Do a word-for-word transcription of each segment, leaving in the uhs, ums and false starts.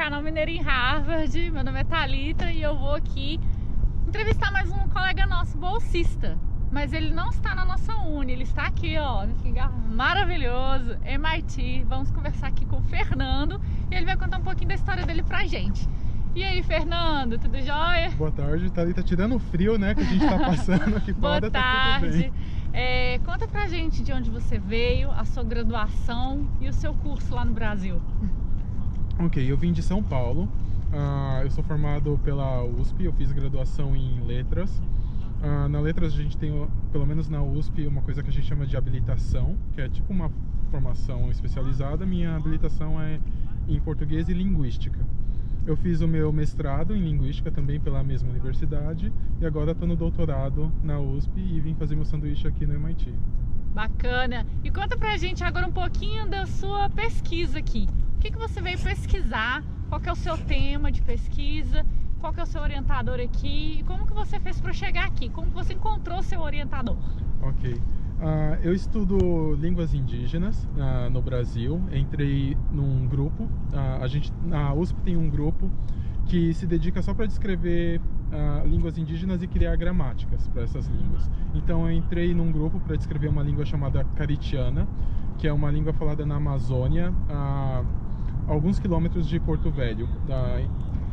canal Mineira em Harvard. Meu nome é Thalita e eu vou aqui entrevistar mais um colega nosso bolsista. Mas ele não está na nossa uni, ele está aqui, ó, nesse lugar maravilhoso, M I T. Vamos conversar aqui com o Fernando e ele vai contar um pouquinho da história dele pra gente. E aí, Fernando, tudo jóia? Boa tarde, Thalita. Tirando o frio, né, que a gente tá passando aqui fora. Boa tarde. Tá tudo bem. É, conta pra gente de onde você veio, a sua graduação e o seu curso lá no Brasil. Ok, eu vim de São Paulo. Uh, eu sou formado pela U S P, eu fiz graduação em Letras. Uh, na Letras a gente tem, pelo menos na U S P, uma coisa que a gente chama de habilitação, que é tipo uma formação especializada. Minha habilitação é em Português e Linguística. Eu fiz o meu mestrado em Linguística também pela mesma universidade e agora estou no doutorado na U S P e vim fazer meu sanduíche aqui no M I T. Bacana! E conta pra gente agora um pouquinho da sua pesquisa aqui. O que, que você veio pesquisar? Qual que é o seu tema de pesquisa? Qual que é o seu orientador aqui? E como que você fez para chegar aqui? Como que você encontrou seu orientador? Ok. Uh, eu estudo línguas indígenas uh, no Brasil. Entrei num grupo. Uh, a gente, na U S P tem um grupo que se dedica só para descrever uh, línguas indígenas e criar gramáticas para essas línguas. Então eu entrei num grupo para descrever uma língua chamada caritiana, que é uma língua falada na Amazônia, a alguns quilômetros de Porto Velho. Uh,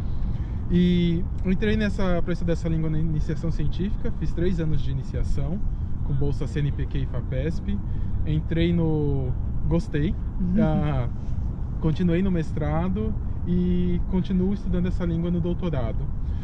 e entrei nessa para estudar essa língua na iniciação científica. Fiz três anos de iniciação com bolsa C N P Q e FAPESP. Entrei no... gostei. Uhum. Uh, continuei no mestrado e continuo estudando essa língua no doutorado.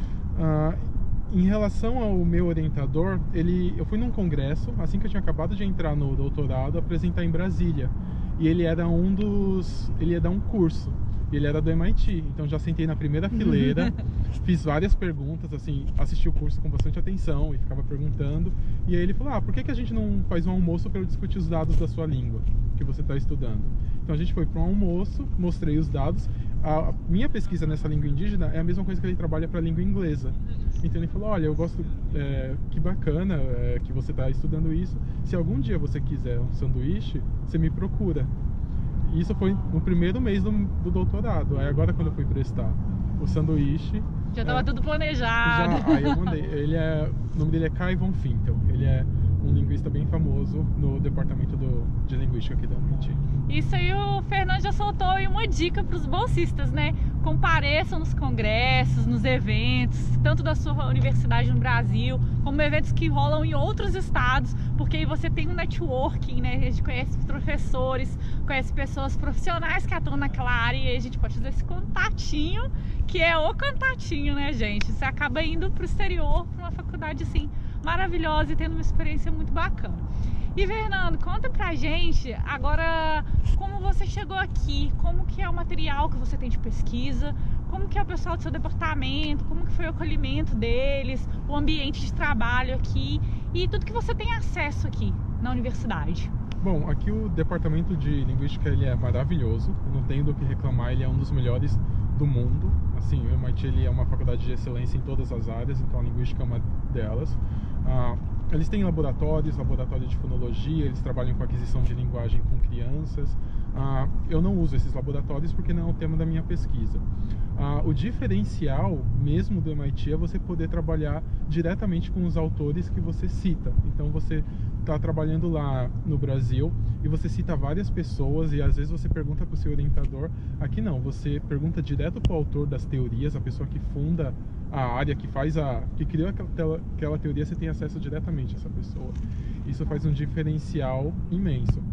Uh, em relação ao meu orientador, ele, eu fui num congresso, assim que eu tinha acabado de entrar no doutorado, apresentar em Brasília. E ele era um dos... ele ia dar um curso. Ele era do M I T, então já sentei na primeira fileira, fiz várias perguntas, assim, assisti o curso com bastante atenção e ficava perguntando. E aí ele falou, ah, por que que a gente não faz um almoço para eu discutir os dados da sua língua que você está estudando? Então a gente foi para um almoço, mostrei os dados. A minha pesquisa nessa língua indígena é a mesma coisa que ele trabalha para a língua inglesa. Então ele falou, olha, eu gosto, é, que bacana é, que você está estudando isso. Se algum dia você quiser um sanduíche, você me procura. Isso foi no primeiro mês do, do doutorado. Aí agora quando eu fui prestar o sanduíche... Já estava é, tudo planejado. Já, aí eu mandei. Ele é, o nome dele é Kai von Fintel. Ele é um linguista bem famoso no departamento do, de linguística aqui da U M I T. Isso aí o Fernando já soltou aí uma dica para os bolsistas, né? Compareçam nos congressos, nos eventos, tanto da sua universidade no Brasil, como eventos que rolam em outros estados, porque aí você tem um networking, né? A gente conhece professores, conhece pessoas profissionais que atuam naquela área e aí a gente pode fazer esse contatinho, que é o contatinho, né, gente? Você acaba indo para o exterior, para uma faculdade assim maravilhosa e tendo uma experiência muito bacana. E Fernando, conta pra gente agora como você chegou aqui, como que é o material que você tem de pesquisa, como que é o pessoal do seu departamento, como que foi o acolhimento deles, o ambiente de trabalho aqui e tudo que você tem acesso aqui na universidade. Bom, aqui o departamento de linguística ele é maravilhoso, eu não tenho do que reclamar, ele é um dos melhores do mundo. Assim, o M I T ele é uma faculdade de excelência em todas as áreas, então a linguística é uma delas. Ah, eles têm laboratórios, laboratório de fonologia, eles trabalham com aquisição de linguagem com crianças. Ah, eu não uso esses laboratórios porque não é o tema da minha pesquisa. Ah, o diferencial mesmo do M I T é você poder trabalhar diretamente com os autores que você cita. Então você está trabalhando lá no Brasil e você cita várias pessoas e às vezes você pergunta para o seu orientador. Aqui não, você pergunta direto para o autor das teorias, a pessoa que funda a área, que faz a, que criou aquela, aquela teoria, você tem acesso diretamente a essa pessoa. Isso faz um diferencial imenso.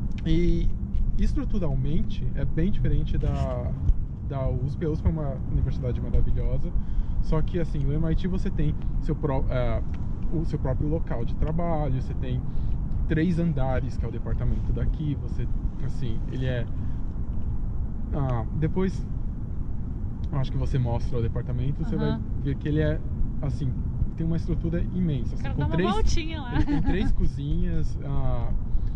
E estruturalmente é bem diferente da, da U S P. A U S P é uma universidade maravilhosa, só que assim, o M I T você tem seu, pro, uh, o seu próprio local de trabalho, você tem três andares, que é o departamento daqui, você, assim, ele é... Ah, depois... acho que você mostra o departamento, você uhum. vai ver que ele é, assim, tem uma estrutura imensa. Assim, Quero com dar uma três, voltinha lá. Ele tem três cozinhas, ah,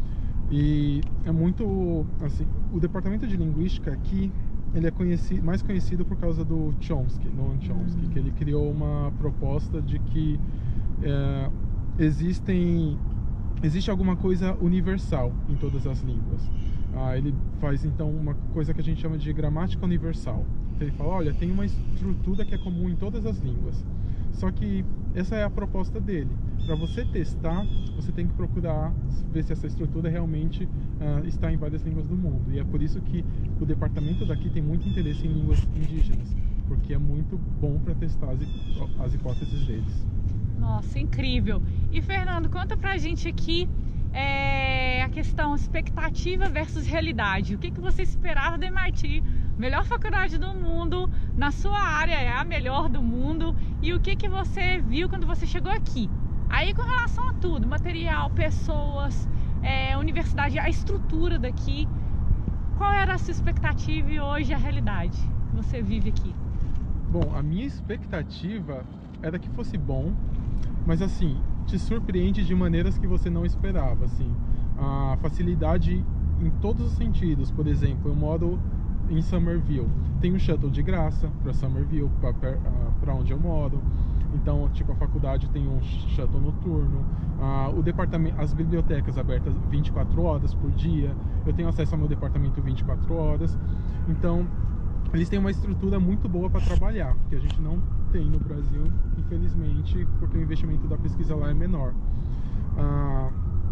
e é muito, assim, o departamento de linguística aqui, ele é conhecido, mais conhecido por causa do Chomsky, Noam Chomsky, uhum. que ele criou uma proposta de que é, existem, existe alguma coisa universal em todas as línguas. Ah, ele faz então uma coisa que a gente chama de gramática universal. Então, ele fala, olha, tem uma estrutura que é comum em todas as línguas. Só que essa é a proposta dele. Para você testar, você tem que procurar ver se essa estrutura realmente uh, está em várias línguas do mundo. E é por isso que o departamento daqui tem muito interesse em línguas indígenas, porque é muito bom para testar as, as hipóteses deles. Nossa, incrível! E Fernando, conta pra gente aqui é, a questão expectativa versus realidade. O que, que você esperava do M I T? Melhor faculdade do mundo, na sua área é a melhor do mundo. E o que, que você viu quando você chegou aqui? Aí com relação a tudo, material, pessoas, é, universidade, a estrutura daqui, qual era a sua expectativa e hoje a realidade que você vive aqui? Bom, a minha expectativa era que fosse bom, mas assim, te surpreende de maneiras que você não esperava, assim. A facilidade em todos os sentidos. Por exemplo, eu moro em Somerville, tem um shuttle de graça para Somerville, para onde eu moro. Então, tipo, a faculdade tem um shuttle noturno, ah, o departamento, as bibliotecas abertas vinte e quatro horas por dia, eu tenho acesso ao meu departamento vinte e quatro horas. Então, eles têm uma estrutura muito boa para trabalhar, que a gente não tem no Brasil, infelizmente, porque o investimento da pesquisa lá é menor. Ah,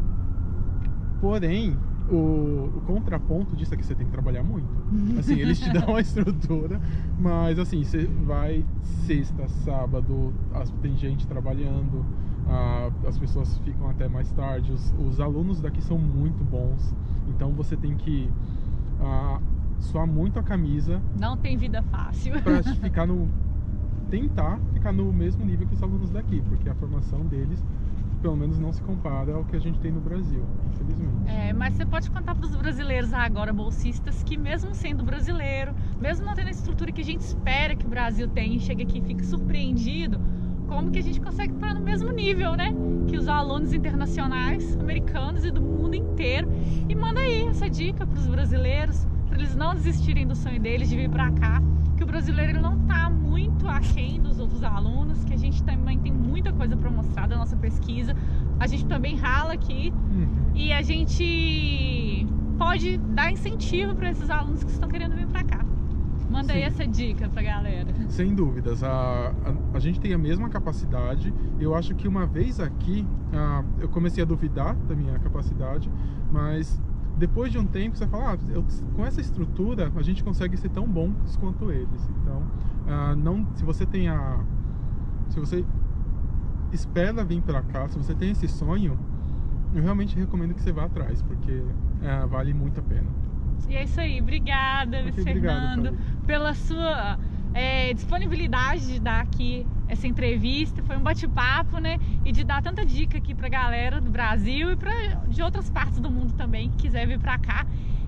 porém, o, o contraponto disso é que você tem que trabalhar muito. Assim, eles te dão a estrutura, mas assim, você vai sexta, sábado, as, tem gente trabalhando, ah, as pessoas ficam até mais tarde, os, os alunos daqui são muito bons, então você tem que ah, suar muito a camisa. Não tem vida fácil. Pra ficar no... tentar ficar no mesmo nível que os alunos daqui, porque a formação deles pelo menos não se compara ao que a gente tem no Brasil, infelizmente. É, mas você pode contar para os brasileiros agora, bolsistas, que mesmo sendo brasileiro, mesmo não tendo a estrutura que a gente espera que o Brasil tenha, e chega aqui e fica surpreendido, como que a gente consegue estar no mesmo nível, né? Que os alunos internacionais, americanos e do mundo inteiro. E manda aí essa dica para os brasileiros, para eles não desistirem do sonho deles de vir para cá, que o brasileiro ele não está muito aquém dos outros alunos, que a gente também tem muita coisa para mostrar da nossa pesquisa, a gente também rala aqui, uhum. E a gente pode dar incentivo para esses alunos que estão querendo vir para cá. Manda Sim. aí essa dica pra galera. Sem dúvidas, a, a, a gente tem a mesma capacidade. Eu acho que uma vez aqui, a, eu comecei a duvidar da minha capacidade, mas depois de um tempo você fala, ah, eu, com essa estrutura a gente consegue ser tão bons quanto eles. Então, ah, não, se você tem a, se você espera vir para cá, se você tem esse sonho, eu realmente recomendo que você vá atrás, porque ah, vale muito a pena. E é isso aí, obrigada, okay, Fernando, obrigado, pela sua é, disponibilidade de dar aqui essa entrevista. Foi um bate-papo, né? E de dar tanta dica aqui pra galera do Brasil e pra, de outras partes do mundo também, que quiser vir pra cá.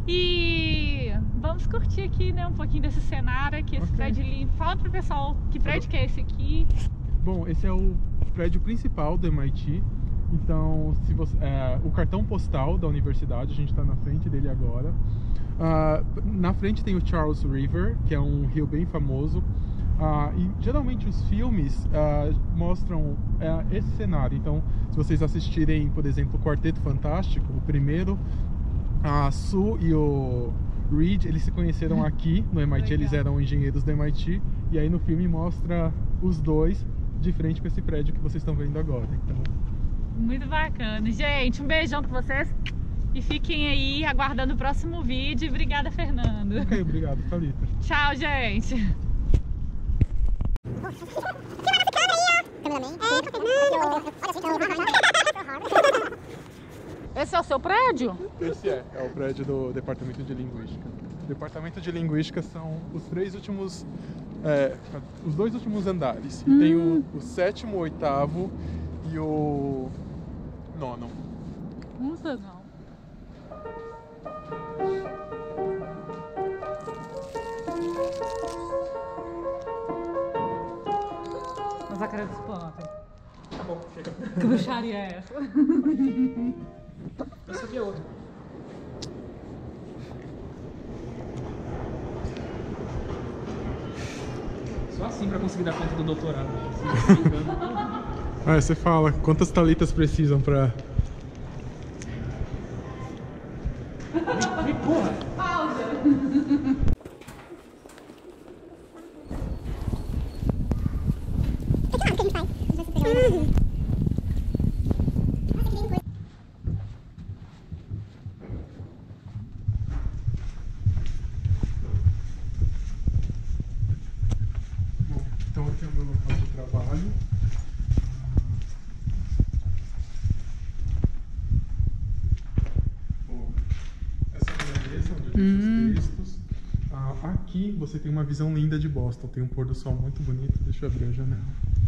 E vamos curtir aqui, né, um pouquinho desse cenário aqui, esse okay. prédio lindo. Fala pro pessoal que prédio que é esse aqui. Bom, esse é o prédio principal do M I T. Então, se você, é, o cartão postal da universidade, a gente está na frente dele agora. Uh, na frente tem o Charles River, que é um rio bem famoso. Uh, e geralmente os filmes uh, mostram uh, esse cenário. Então, se vocês assistirem, por exemplo, o Quarteto Fantástico, o primeiro, a Sue e o Reed, eles se conheceram aqui no M I T, Legal. Eles eram engenheiros do M I T. E aí no filme mostra os dois de frente com esse prédio que vocês estão vendo agora. Então... Muito bacana. Gente, um beijão pra vocês. E fiquem aí aguardando o próximo vídeo. Obrigada, Fernando. Ok, obrigado, Thalita. Tchau, gente. Esse é o seu prédio? Esse é, é o prédio do Departamento de Linguística. O Departamento de Linguística são os três últimos, é, os dois últimos andares. Hum. E tem o, o sétimo, o oitavo e o nono. Não sei não. Mas a cara de espanto. Tá bom, chega. Que bruxaria é essa? Eu sabia outra. Só assim pra conseguir dar conta do doutorado. Ah, você fala, quantas Thalitas precisam pra... Pausa! Bom, então aqui é o meu local de trabalho. Bom, essa é a minha mesa onde eu deixo Hum. os textos. Ah, aqui você tem uma visão linda de Boston, tem um pôr do sol muito bonito. Deixa eu abrir a janela.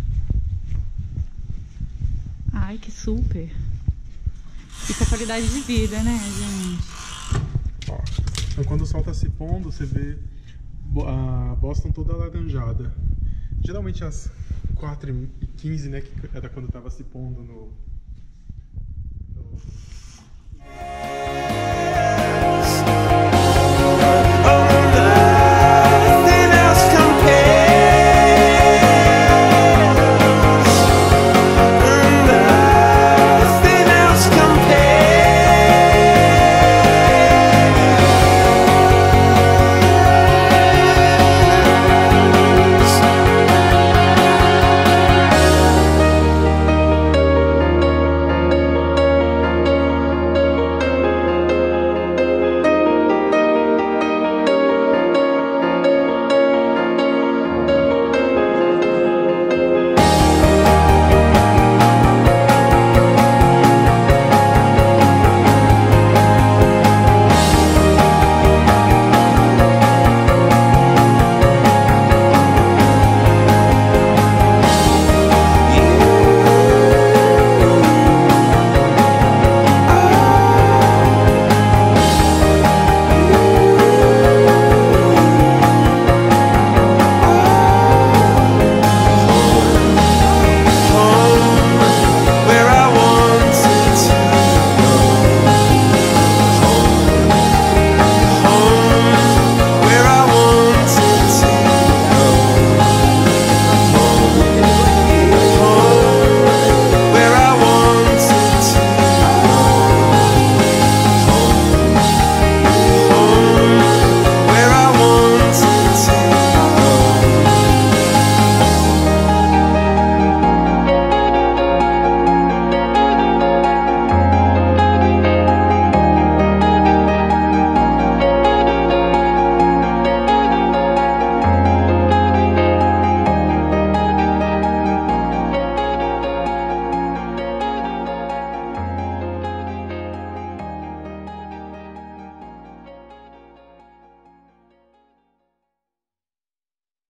Ai, que super! Isso é qualidade de vida, né, gente? Ó, então quando o sol está se pondo, você vê Bo- a Boston toda alaranjada. Geralmente às quatro e quinze, né, que era quando estava se pondo no,